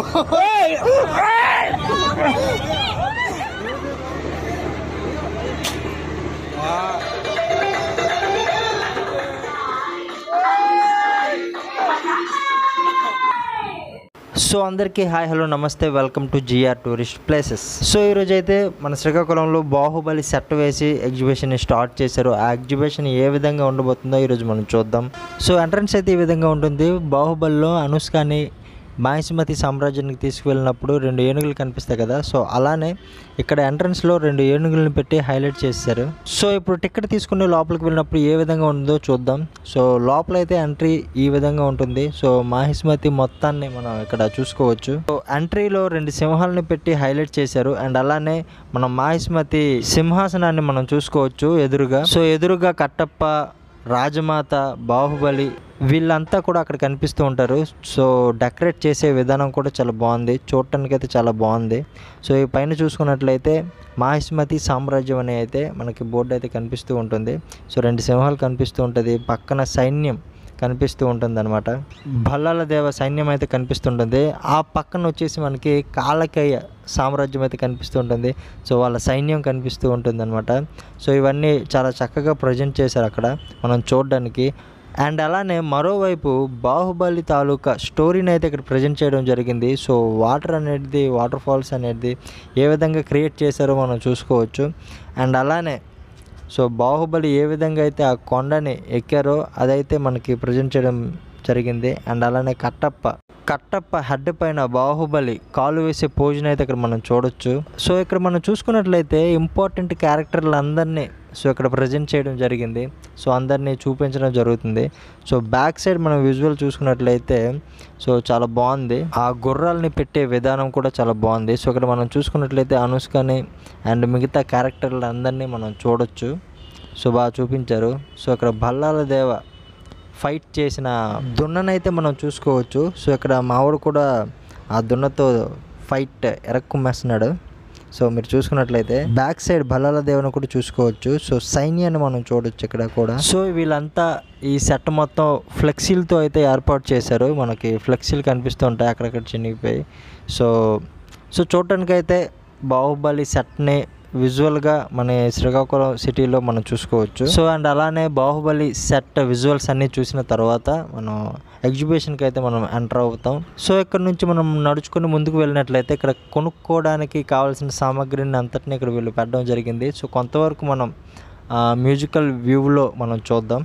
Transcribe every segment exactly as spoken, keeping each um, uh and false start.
So అందరికీ hi hello నమస్తే welcome to GR tourist places. So ఈరోజు అయితే మన శ్రీకాకుళంలో బాహుబలి సెట్ వేసి ఎగ్జిబిషన్ని స్టార్ట్ చేశారు. ఆ ఎగ్జిబిషన్ ఏ విధంగా ఉండబోతుందో ఈరోజు మనం చూద్దాం. సో ఎంట్రన్స్ అయితే ఈ విధంగా ఉంటుంది. బాహుబలిలో అనుష్కని మాహిష్మతి సామ్రాజ్యానికి తీసుకువెళ్ళినప్పుడు రెండు ఏనుగులు కనిపిస్తాయి కదా, సో అలానే ఇక్కడ ఎంట్రన్స్లో రెండు ఏనుగులను పెట్టి హైలైట్ చేశారు. సో ఇప్పుడు టికెట్ తీసుకుని లోపలికి వెళ్ళినప్పుడు ఏ విధంగా ఉందో చూద్దాం. సో లోపలైతే ఎంట్రీ ఈ విధంగా ఉంటుంది. సో మాహిష్మతి మొత్తాన్ని మనం ఇక్కడ చూసుకోవచ్చు. సో ఎంట్రీలో రెండు సింహాలని పెట్టి హైలైట్ చేశారు. అండ్ అలానే మనం మాహిష్మతి సింహాసనాన్ని మనం చూసుకోవచ్చు ఎదురుగా. సో ఎదురుగా కట్టప్ప, రాజమాత, బాహుబలి వీళ్ళంతా కూడా అక్కడ కనిపిస్తూ ఉంటారు. సో డెకరేట్ చేసే విధానం కూడా చాలా బాగుంది, చూడటానికి అయితే చాలా బాగుంది. సో ఈ పైన చూసుకున్నట్లయితే మాహిష్మతి సామ్రాజ్యం అనే అయితే మనకి బోర్డు అయితే కనిపిస్తూ ఉంటుంది. సో రెండు సింహాలు కనిపిస్తూ ఉంటుంది, పక్కన సైన్యం కనిపిస్తూ ఉంటుంది అనమాట. భల్లాల దేవ సైన్యం అయితే కనిపిస్తుంటుంది. ఆ పక్కన వచ్చేసి మనకి కాలకయ్య సామ్రాజ్యం అయితే కనిపిస్తూ ఉంటుంది. సో వాళ్ళ సైన్యం కనిపిస్తూ ఉంటుంది అనమాట. సో ఇవన్నీ చాలా చక్కగా ప్రజెంట్ చేశారు అక్కడ మనం చూడడానికి. అండ్ అలానే మరోవైపు బాహుబలి తాలూకా స్టోరీని అయితే ఇక్కడ ప్రజెంట్ చేయడం జరిగింది. సో వాటర్ అనేది, వాటర్ ఫాల్స్ అనేది ఏ విధంగా క్రియేట్ చేశారో మనం చూసుకోవచ్చు. అండ్ అలానే సో బాహుబలి ఏ విధంగా అయితే ఆ కొండని ఎక్కారో అదైతే మనకి ప్రజెంట్ చేయడం జరిగింది. అండ్ అలానే కట్టప్ప కట్టప్ప హెడ్ పైన బాహుబలి కాలు వేసే పోజుని అయితే ఇక్కడ మనం చూడొచ్చు. సో ఇక్కడ మనం చూసుకున్నట్లయితే ఇంపార్టెంట్ క్యారెక్టర్లు అందరినీ సో ఇక్కడ ప్రజెంట్ చేయడం జరిగింది. సో అందరినీ చూపించడం జరుగుతుంది. సో బ్యాక్ సైడ్ మనం విజువల్ చూసుకున్నట్లయితే సో చాలా బాగుంది. ఆ గుర్రాలని పెట్టే విధానం కూడా చాలా బాగుంది. సో ఇక్కడ మనం చూసుకున్నట్లయితే అనుష్కని అండ్ మిగతా క్యారెక్టర్లు అందరినీ మనం చూడొచ్చు. సో బాగా చూపించారు. సో ఇక్కడ భల్లాల దేవ ఫైట్ చేసిన దున్ననైతే మనం చూసుకోవచ్చు. సో ఇక్కడ మావాడు కూడా ఆ దున్నతో ఫైట్ ఎరక్కుమ్మేస్తున్నాడు. సో మీరు చూసుకున్నట్లయితే బ్యాక్ సైడ్ భల్లాల దేవుని కూడా చూసుకోవచ్చు. సో సైన్యాన్ని మనం చూడొచ్చు ఇక్కడ కూడా. సో వీళ్ళంతా ఈ సెట్ మొత్తం ఫ్లెక్సీలతో అయితే ఏర్పాటు చేశారు. మనకి ఫ్లెక్సీలు కనిపిస్తూ ఉంటాయి అక్కడక్కడ చినిగిపోయి. సో సో చూడటానికి అయితే బాహుబలి సెట్ని విజువల్గా మన శ్రీకాకుళం సిటీలో మనం చూసుకోవచ్చు. సో అండ్ అలానే బాహుబలి సెట్ విజువల్స్ అన్నీ చూసిన తర్వాత మనం ఎగ్జిబిషన్కి అయితే మనం ఎంటర్ అవుతాం. సో ఇక్కడ నుంచి మనం నడుచుకుని ముందుకు వెళ్ళినట్లయితే ఇక్కడ కొనుక్కోవడానికి కావాల్సిన సామాగ్రిని అంతటిని ఇక్కడ వీళ్ళు పెట్టడం జరిగింది. సో కొంతవరకు మనం మ్యూజికల్ వ్యూలో మనం చూద్దాం.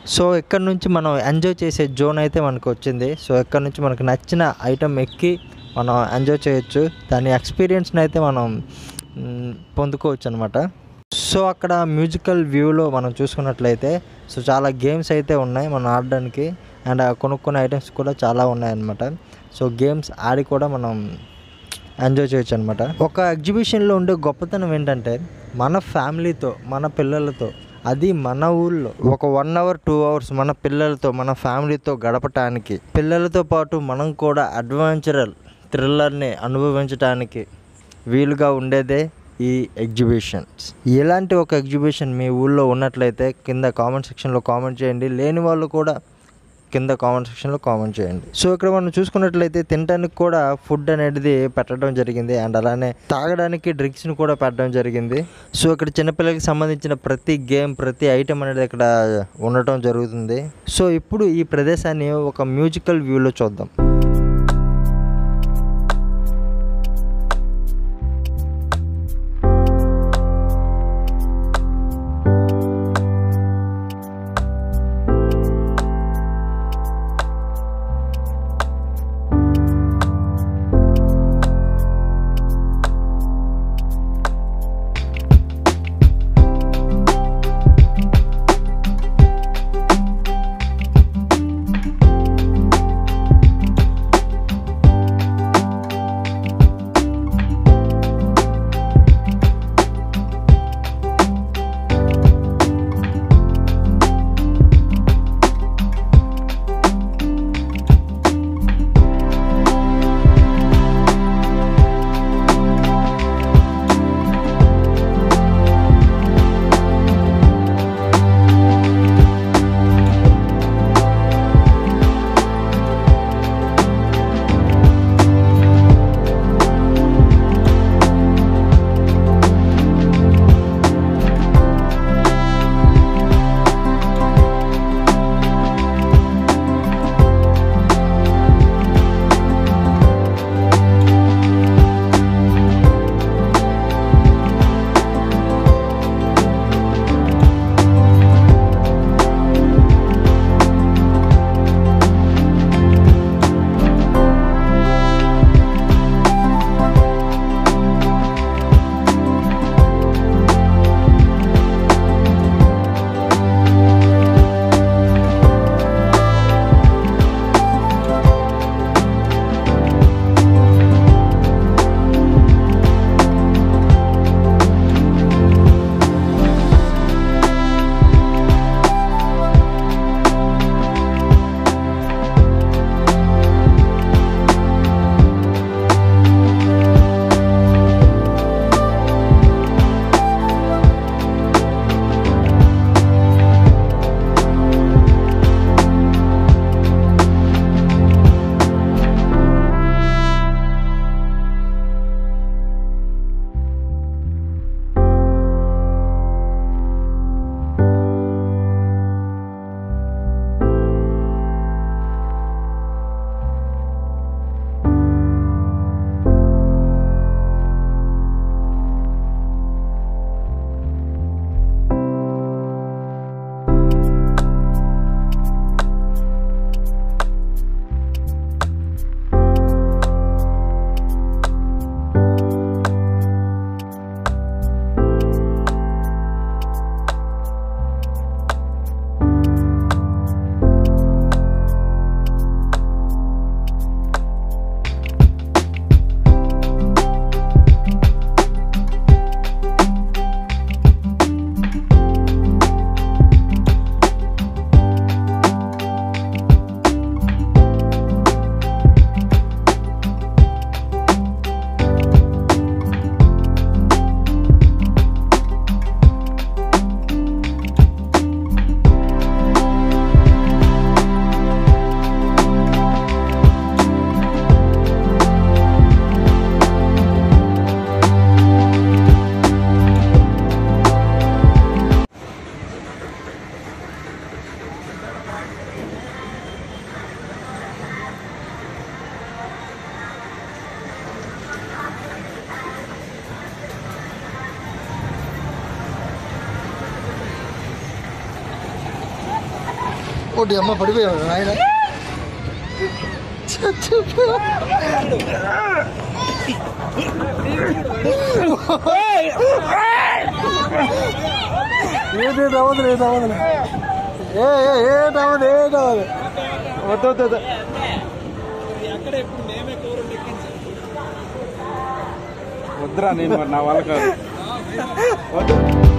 సో ఇక్కడ నుంచి మనం ఎంజాయ్ చేసే జోన్ అయితే మనకు వచ్చింది. సో ఇక్కడ నుంచి మనకు నచ్చిన ఐటెం ఎక్కి మనం ఎంజాయ్ చేయొచ్చు, దాని ఎక్స్పీరియన్స్ని అయితే మనం పొందుకోవచ్చు అనమాట. సో అక్కడ మ్యూజికల్ వ్యూలో మనం చూసుకున్నట్లయితే సో చాలా గేమ్స్ అయితే ఉన్నాయి మనం ఆడడానికి, అండ్ కొనుక్కునే ఐటమ్స్ కూడా చాలా ఉన్నాయన్నమాట. సో గేమ్స్ ఆడి కూడా మనం ఎంజాయ్ చేయొచ్చు అనమాట. ఒక ఎగ్జిబిషన్లో ఉండే గొప్పతనం ఏంటంటే మన ఫ్యామిలీతో మన పిల్లలతో, అది మన ఊళ్ళో ఒక వన్ అవర్ టూ అవర్స్ మన పిల్లలతో మన ఫ్యామిలీతో గడపటానికి, పిల్లలతో పాటు మనం కూడా అడ్వెంచరల్ థ్రిల్లర్ని అనుభవించడానికి వీలుగా ఉండేదే ఈ ఎగ్జిబిషన్స్. ఇలాంటి ఒక ఎగ్జిబిషన్ మీ ఊళ్ళో ఉన్నట్లయితే కింద కామెంట్ సెక్షన్లో కామెంట్ చేయండి, లేని వాళ్ళు కూడా కింద కామెంట్ సెక్షన్లో కామెంట్ చేయండి. సో ఇక్కడ మనం చూసుకున్నట్లయితే తినడానికి కూడా ఫుడ్ అనేది పెట్టడం జరిగింది, అండ్ అలానే తాగడానికి డ్రింక్స్ని కూడా పెట్టడం జరిగింది. సో ఇక్కడ చిన్నపిల్లలకి సంబంధించిన ప్రతి గేమ్ ప్రతి ఐటెం అనేది ఇక్కడ ఉండటం జరుగుతుంది. సో ఇప్పుడు ఈ ప్రదేశాన్ని ఒక మ్యూజికల్ వ్యూలో చూద్దాం. ఒకటి అమ్మ పడిపోయాడు ఆయన ఏదవదు ఏదవదు ఏ ఏటవదు ఏటవదు వద్దు వద్దు వద్దురా నేను నా వాళ్ళ కాదు వద్దు.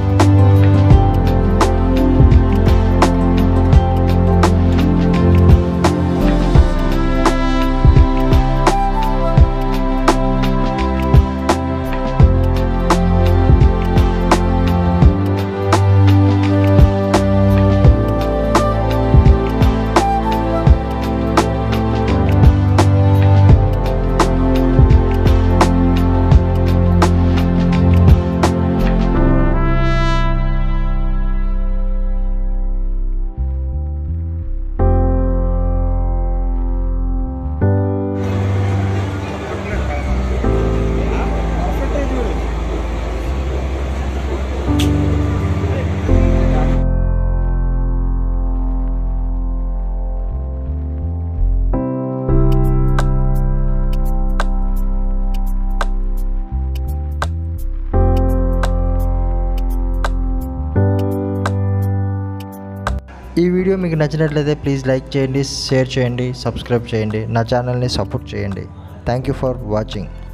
ఈ వీడియో మీకు నచ్చినట్లయితే ప్లీజ్ లైక్ చేయండి, షేర్ చేయండి, సబ్స్క్రైబ్ చేయండి, నా ఛానల్ని సపోర్ట్ చేయండి. Thank you for watching.